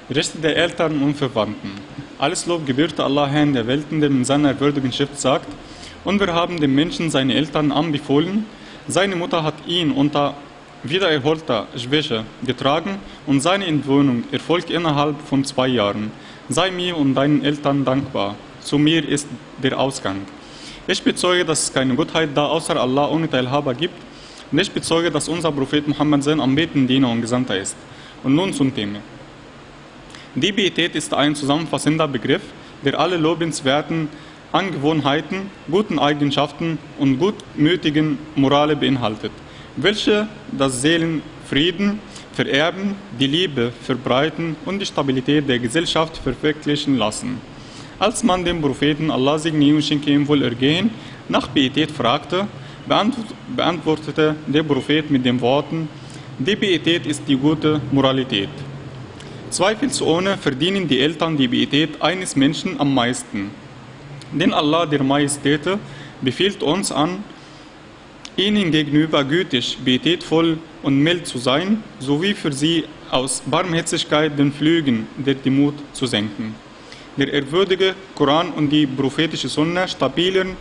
Rechte der Eltern und Verwandten. Alles Lob gebührt Allah, Herrn der Welten, der in seiner würdigen Schrift sagt: Und wir haben dem Menschen seine Eltern anbefohlen. Seine Mutter hat ihn unter wiedererholter Schwäche getragen und seine Entwöhnung erfolgt innerhalb von 2 Jahren. Sei mir und deinen Eltern dankbar. Zu mir ist der Ausgang. Ich bezeuge, dass es keine Gottheit da außer Allah ohne Teilhaber gibt. Und ich bezeuge, dass unser Prophet Muhammad sein anbetender Diener und Gesandter ist. Und nun zum Thema. Die Pietät ist ein zusammenfassender Begriff, der alle lobenswerten Angewohnheiten, guten Eigenschaften und gutmütigen Morale beinhaltet, welche das Seelenfrieden vererben, die Liebe verbreiten und die Stabilität der Gesellschaft verwirklichen lassen. Als man den Propheten, Allah segne und schenke ihm Wohlergehen, nach Pietät fragte, beantwortete der Prophet mit den Worten: Die Pietät ist die gute Moralität. Zweifelsohne verdienen die Eltern die Pietät eines Menschen am meisten. Denn Allah, der Majestäte, befiehlt uns an, ihnen gegenüber gütig, pietätvoll und mild zu sein, sowie für sie aus Barmherzigkeit den Flügen der Demut zu senken. Der ehrwürdige Koran und die prophetische Sunna stabilieren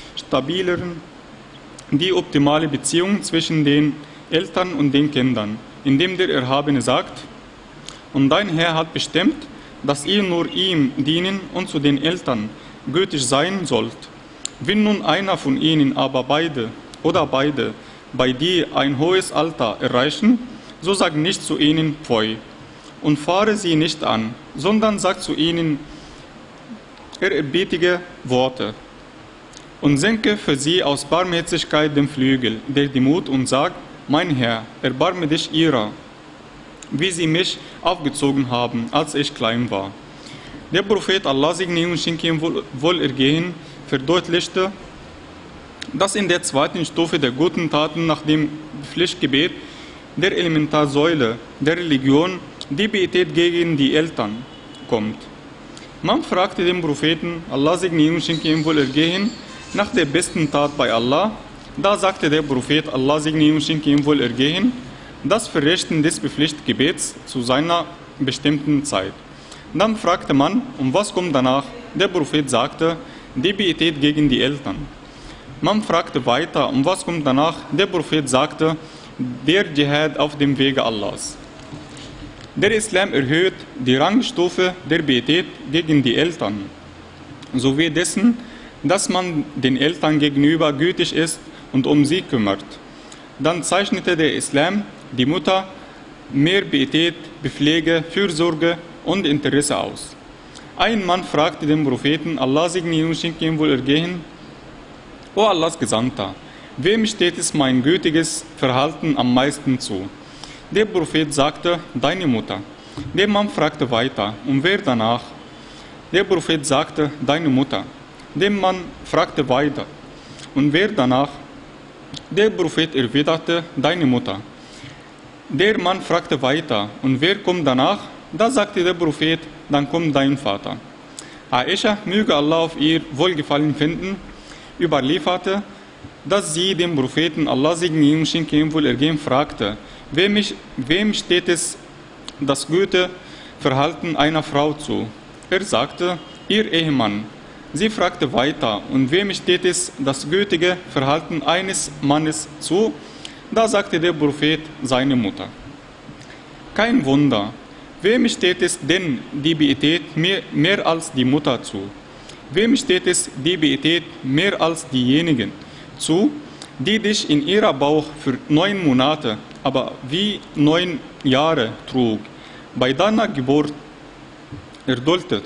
die optimale Beziehung zwischen den Eltern und den Kindern, indem der Erhabene sagt: Und dein Herr hat bestimmt, dass ihr nur ihm dienen und zu den Eltern gütig sein sollt. Wenn nun einer von ihnen aber beide bei dir ein hohes Alter erreichen, so sag nicht zu ihnen Pfui und fahre sie nicht an, sondern sag zu ihnen ehrerbietige Worte und senke für sie aus Barmherzigkeit den Flügel der Demut und sag: Mein Herr, erbarme dich ihrer, wie sie mich aufgezogen haben, als ich klein war. Der Prophet, Allah segne und schenke ihm Wohlergehen, verdeutlichte, dass in der zweiten Stufe der guten Taten nach dem Pflichtgebet, der Elementarsäule der Religion, die Pietät gegen die Eltern kommt. Man fragte den Propheten, Allah segne und schenke ihm Wohlergehen, nach der besten Tat bei Allah. Da sagte der Prophet, Allah segne und schenke ihm Wohlergehen: Das Verrichten des Pflichtgebets zu seiner bestimmten Zeit. Dann fragte man, und was kommt danach? Der Prophet sagte, die Pietät gegen die Eltern. Man fragte weiter, und was kommt danach? Der Prophet sagte, der Dschihad auf dem Wege Allahs. Der Islam erhöht die Rangstufe der Pietät gegen die Eltern, sowie dessen, dass man den Eltern gegenüber gütig ist und um sie kümmert. Dann zeichnete der Islam die Mutter mehr Pietät, Pflege, Fürsorge und Interesse aus. Ein Mann fragte den Propheten, Allah segne und schenke ihm Wohlergehen: O Allahs Gesandter, wem steht es mein gütiges Verhalten am meisten zu? Der Prophet sagte, deine Mutter. Der Mann fragte weiter, und wer danach? Der Prophet sagte, deine Mutter. Der Mann fragte weiter, und wer danach? Der Prophet erwiderte, deine Mutter. Der Mann fragte weiter, und wer kommt danach? Da sagte der Prophet, dann kommt dein Vater. Aisha, möge Allah auf ihr Wohlgefallen finden, überlieferte, dass sie den Propheten, Allah segne und schenke ihm Wohlergehen, fragte, wem steht es das gute Verhalten einer Frau zu? Er sagte, ihr Ehemann. Sie fragte weiter, und wem steht es das gütige Verhalten eines Mannes zu? Da sagte der Prophet, seine Mutter. Kein Wunder, wem steht es denn die Pietät mehr als die Mutter zu? Wem steht es die Pietät mehr als diejenigen zu, die dich in ihrer Bauch für 9 Monate, aber wie 9 Jahre trug, bei deiner Geburt erduldet,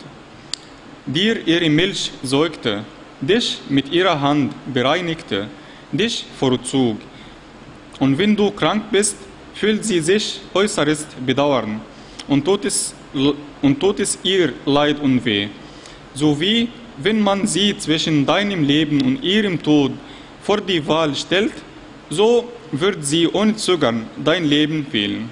dir ihre Milch säugte, dich mit ihrer Hand bereinigte, dich vorzog. Und wenn du krank bist, fühlt sie sich äußerst bedauern und tut es ihr Leid und Weh. So wie wenn man sie zwischen deinem Leben und ihrem Tod vor die Wahl stellt, so wird sie ohne Zögern dein Leben wählen.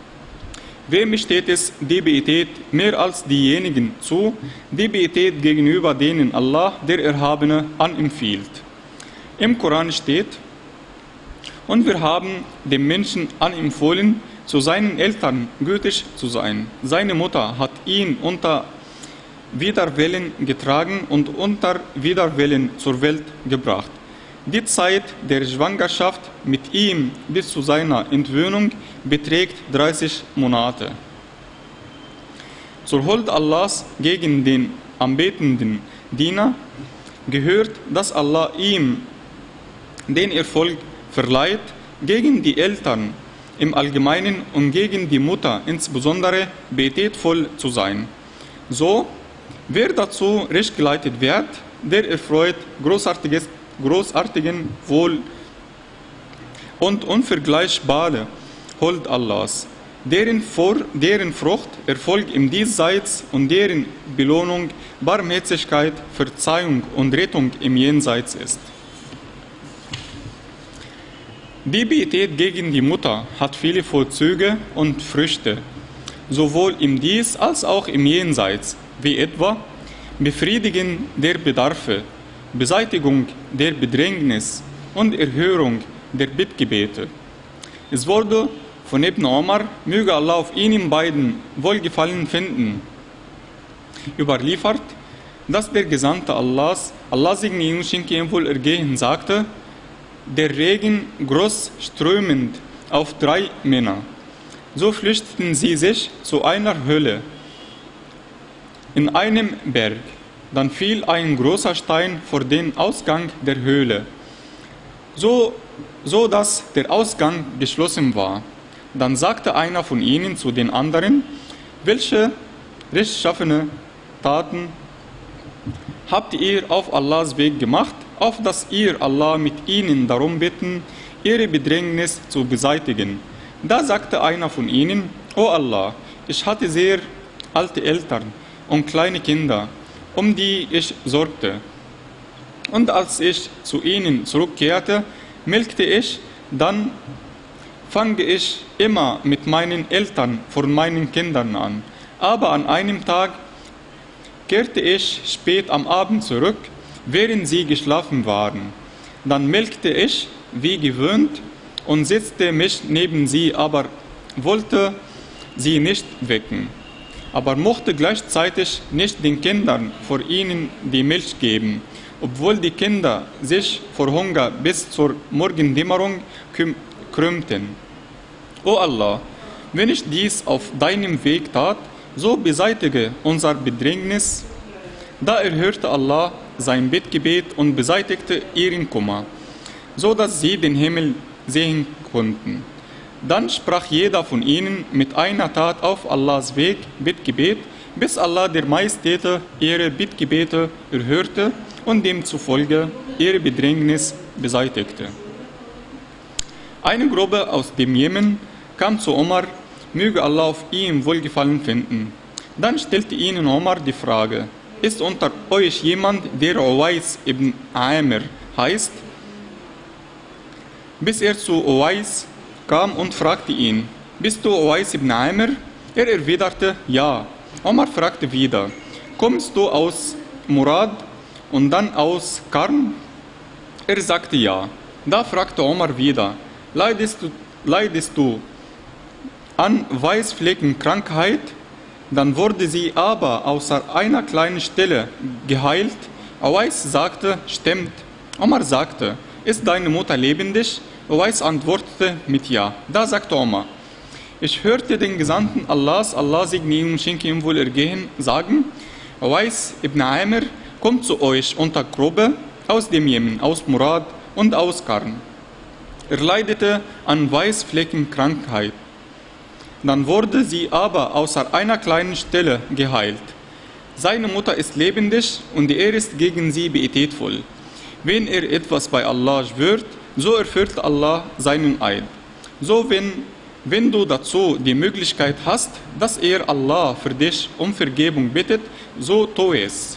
Wem steht es die Pietät mehr als diejenigen zu, die Pietät gegenüber denen Allah, der Erhabene, anempfiehlt? Im Koran steht, und wir haben dem Menschen anempfohlen, zu seinen Eltern gütig zu sein. Seine Mutter hat ihn unter Widerwillen getragen und unter Widerwillen zur Welt gebracht. Die Zeit der Schwangerschaft mit ihm bis zu seiner Entwöhnung beträgt 30 Monate. Zur Huld Allahs gegen den anbetenden Diener gehört, dass Allah ihm den Erfolg verleiht, gegen die Eltern im Allgemeinen und gegen die Mutter insbesondere pietätvoll zu sein. So, wer dazu recht geleitet wird, der erfreut großartigen Wohl und unvergleichbare Huld Allahs, deren Frucht Erfolg im Diesseits und deren Belohnung Barmherzigkeit, Verzeihung und Rettung im Jenseits ist. Die Pietät gegen die Mutter hat viele Vorzüge und Früchte, sowohl im Dies als auch im Jenseits, wie etwa Befriedigen der Bedarfe, Beseitigung der Bedrängnis und Erhörung der Bittgebete. Es wurde von Ibn Omar, möge Allah auf ihnen beiden Wohlgefallen finden, überliefert, dass der Gesandte Allahs, Allah segne ihn und schenke ihm Wohlergehen, sagte: Der Regen groß strömend auf 3 Männer. So flüchteten sie sich zu einer Höhle in einem Berg. Dann fiel ein großer Stein vor den Ausgang der Höhle, so dass der Ausgang geschlossen war. Dann sagte einer von ihnen zu den anderen: Welche rechtschaffene Taten habt ihr auf Allahs Weg gemacht, auf dass ihr Allah mit ihnen darum bitten, ihre Bedrängnis zu beseitigen? Da sagte einer von ihnen: O Allah, ich hatte sehr alte Eltern und kleine Kinder, um die ich sorgte. Und als ich zu ihnen zurückkehrte, melkte ich, dann fange ich immer mit meinen Eltern vor meinen Kindern an. Aber an einem Tag kehrte ich spät am Abend zurück, während sie geschlafen waren. Dann melkte ich, wie gewöhnt, und setzte mich neben sie, aber wollte sie nicht wecken, aber mochte gleichzeitig nicht den Kindern vor ihnen die Milch geben, obwohl die Kinder sich vor Hunger bis zur Morgendämmerung krümmten. O Allah, wenn ich dies auf deinem Weg tat, so beseitige unser Bedrängnis. Da erhörte Allah sein Bittgebet und beseitigte ihren Kummer, so dass sie den Himmel sehen konnten. Dann sprach jeder von ihnen mit einer Tat auf Allahs Weg Bittgebet, bis Allah der Majestäte ihre Bittgebete erhörte und demzufolge ihre Bedrängnis beseitigte. Eine Gruppe aus dem Jemen kam zu Omar, möge Allah auf ihm Wohlgefallen finden. Dann stellte ihnen Omar die Frage: Ist unter euch jemand, der Uwais ibn Amir heißt? Bis er zu Uwais kam und fragte ihn: Bist du Uwais ibn Amir? Er erwiderte: Ja. Omar fragte wieder: Kommst du aus Murad und dann aus Karn? Er sagte ja. Da fragte Omar wieder: Leidest du an Weißfleckenkrankheit? Dann wurde sie aber außer einer kleinen Stelle geheilt. Uwais sagte: Stimmt. Omar sagte: Ist deine Mutter lebendig? Uwais antwortete mit Ja. Da sagte Omar: Ich hörte den Gesandten Allahs, Allah segne ihn und schenke ihm Wohlergehen, sagen: Uwais ibn Amir kommt zu euch unter Gruppe aus dem Jemen, aus Murad und aus Karn. Er leidete an Weißfleckenkrankheit. Dann wurde sie aber außer einer kleinen Stelle geheilt. Seine Mutter ist lebendig und er ist gegen sie pietätvoll. Wenn er etwas bei Allah schwört, so erfüllt Allah seinen Eid. So wenn du dazu die Möglichkeit hast, dass er Allah für dich um Vergebung bittet, so tu es.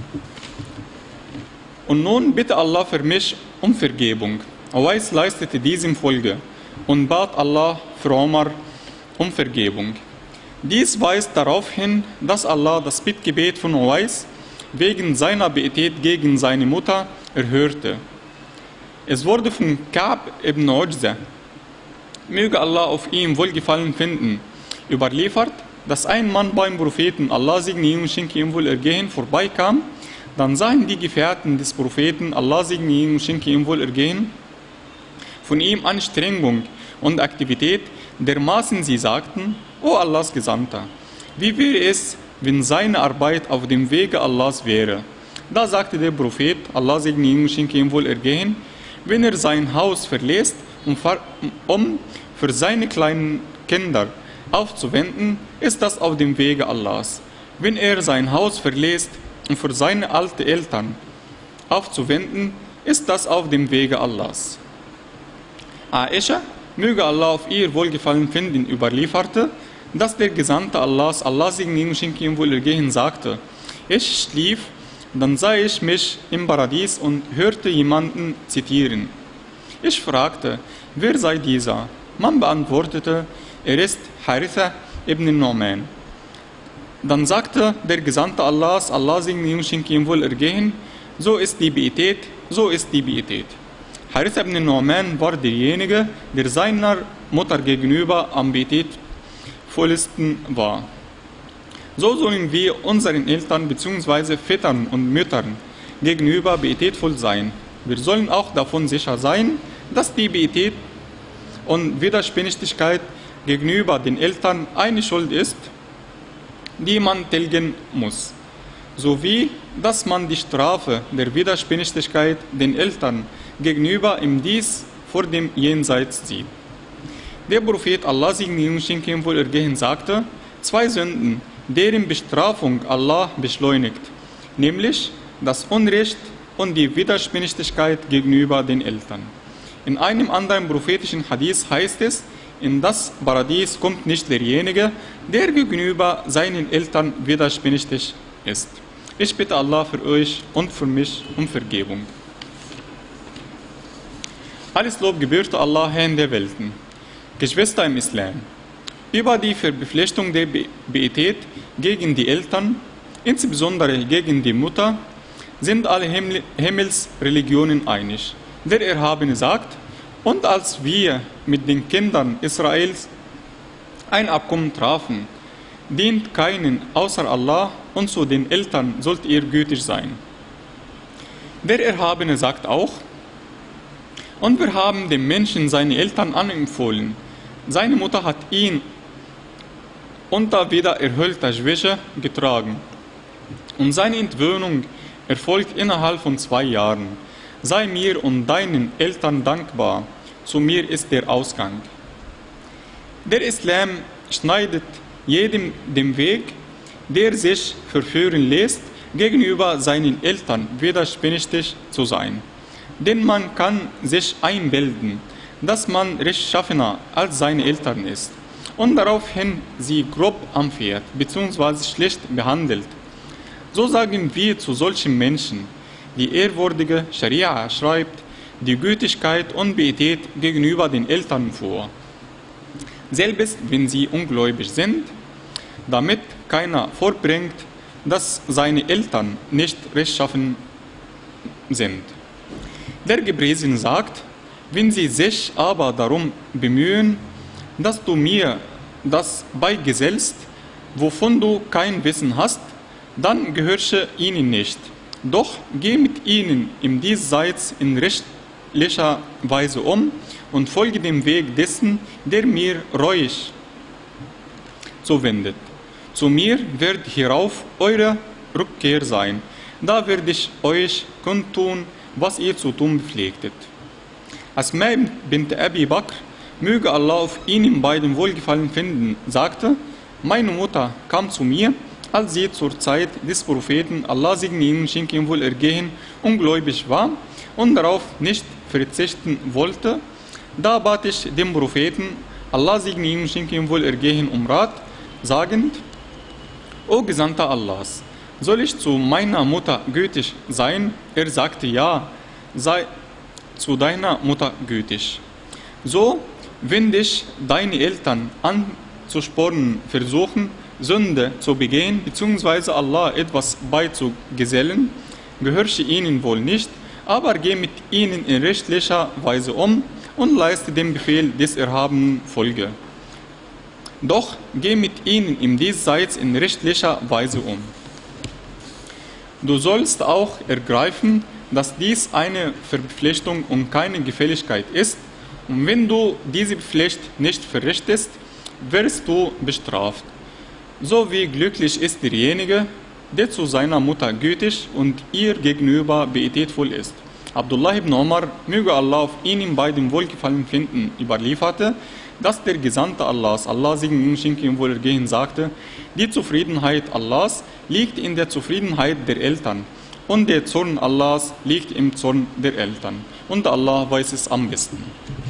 Und nun bitte Allah für mich um Vergebung. Uwais leistete diesem Folge und bat Allah für Omar um Vergebung. Dies weist darauf hin, dass Allah das Bittgebet von Uwais wegen seiner Pietät gegen seine Mutter erhörte. Es wurde von Ka'b ibn Ujza möge Allah auf ihm Wohlgefallen finden, überliefert, dass ein Mann beim Propheten, Allah segne ihn und schenke ihm Wohlergehen, vorbeikam. Dann sahen die Gefährten des Propheten, Allah segne ihn und schenke ihm Wohlergehen, von ihm Anstrengung und Aktivität, dermaßen sie sagten: O Allahs Gesandter, wie wäre es, wenn seine Arbeit auf dem Wege Allahs wäre? Da sagte der Prophet, Allah segne ihn und schenke ihm Wohlergehen, wenn er sein Haus verlässt, um für seine kleinen Kinder aufzuwenden, ist das auf dem Wege Allahs. Wenn er sein Haus verlässt, um für seine alten Eltern aufzuwenden, ist das auf dem Wege Allahs. Aisha, möge Allah auf ihr Wohlgefallen finden, überlieferte, dass der Gesandte Allahs, Allah segne ihn und schenke ihm Wohlergehen, sagte: Ich schlief, dann sah ich mich im Paradies und hörte jemanden zitieren. Ich fragte: Wer sei dieser? Man beantwortete: Er ist Haritha ibn Nu'man. Dann sagte der Gesandte Allahs, Allah segne ihn und schenke ihm Wohlergehen: So ist die Pietät, so ist die Pietät. Haritha ibn Nu'man war derjenige, der seiner Mutter gegenüber am pietätvollsten war. So sollen wir unseren Eltern bzw. Vätern und Müttern gegenüber pietätvoll sein. Wir sollen auch davon sicher sein, dass die Pietät und Widerspenstigkeit gegenüber den Eltern eine Schuld ist, die man tilgen muss, sowie dass man die Strafe der Widerspenstigkeit den Eltern gegenüber im Dies vor dem Jenseits sieht. Der Prophet, Allah segne ihn und schenke ihm Wohlergehen, sagte: Zwei Sünden, deren Bestrafung Allah beschleunigt, nämlich das Unrecht und die Widerspenstigkeit gegenüber den Eltern. In einem anderen prophetischen Hadith heißt es: In das Paradies kommt nicht derjenige, der gegenüber seinen Eltern widerspenstig ist. Ich bitte Allah für euch und für mich um Vergebung. Alles Lob gebührt Allah, Herrn der Welten. Geschwister im Islam, über die Verpflichtung der Pietät gegen die Eltern, insbesondere gegen die Mutter, sind alle Himmelsreligionen einig. Der Erhabene sagt: Und als wir mit den Kindern Israels ein Abkommen trafen, dient keinen außer Allah, und zu den Eltern sollt ihr gütig sein. Der Erhabene sagt auch: Und wir haben dem Menschen seine Eltern anempfohlen. Seine Mutter hat ihn unter wieder erhöhter Schwäche getragen, und seine Entwöhnung erfolgt innerhalb von 2 Jahren. Sei mir und deinen Eltern dankbar, zu mir ist der Ausgang. Der Islam schneidet jedem den Weg, der sich verführen lässt, gegenüber seinen Eltern widerspenstig zu sein. Denn man kann sich einbilden, dass man rechtschaffener als seine Eltern ist und daraufhin sie grob anfährt bzw. schlecht behandelt. So sagen wir zu solchen Menschen: Die ehrwürdige Scharia schreibt die Gütigkeit und Pietät gegenüber den Eltern vor, selbst wenn sie ungläubig sind, damit keiner vorbringt, dass seine Eltern nicht rechtschaffen sind. Der Gepriesene sagt: Wenn sie sich aber darum bemühen, dass du mir das beigesellst, wovon du kein Wissen hast, dann gehorche ihnen nicht. Doch geh mit ihnen im Diesseits in rechtlicher Weise um und folge dem Weg dessen, der mir reuig zuwendet. Zu mir wird hierauf eure Rückkehr sein. Da werde ich euch kundtun, was ihr zu tun pflegtet. Asma bint Abi Bakr, möge Allah auf ihnen beiden Wohlgefallen finden, sagte: Meine Mutter kam zu mir, als sie zur Zeit des Propheten, Allah segne ihn und schenke ihm Wohlergehen, ungläubig war und darauf nicht verzichten wollte. Da bat ich den Propheten, Allah segne ihn und schenke ihm Wohlergehen, um Rat, sagend: O Gesandter Allahs, soll ich zu meiner Mutter gütig sein? Er sagte: Ja, sei zu deiner Mutter gütig. So, wenn dich deine Eltern anzuspornen versuchen, Sünde zu begehen bzw. Allah etwas beizugesellen, gehorche ihnen wohl nicht, aber geh mit ihnen in rechtlicher Weise um und leiste dem Befehl des Erhabenen Folge. Doch geh mit ihnen im Diesseits in rechtlicher Weise um. Du sollst auch ergreifen, dass dies eine Verpflichtung und keine Gefälligkeit ist, und wenn du diese Pflicht nicht verrichtest, wirst du bestraft. So wie glücklich ist derjenige, der zu seiner Mutter gütig und ihr gegenüber pietätvoll ist. Abdullah ibn Umar, möge Allah auf ihn bei dem Wohlgefallen finden, überlieferte, dass der Gesandte Allahs, Allah Segen und Schenke ihm wohlergehen, sagte, die Zufriedenheit Allahs liegt in der Zufriedenheit der Eltern und der Zorn Allahs liegt im Zorn der Eltern. Und Allah weiß es am besten.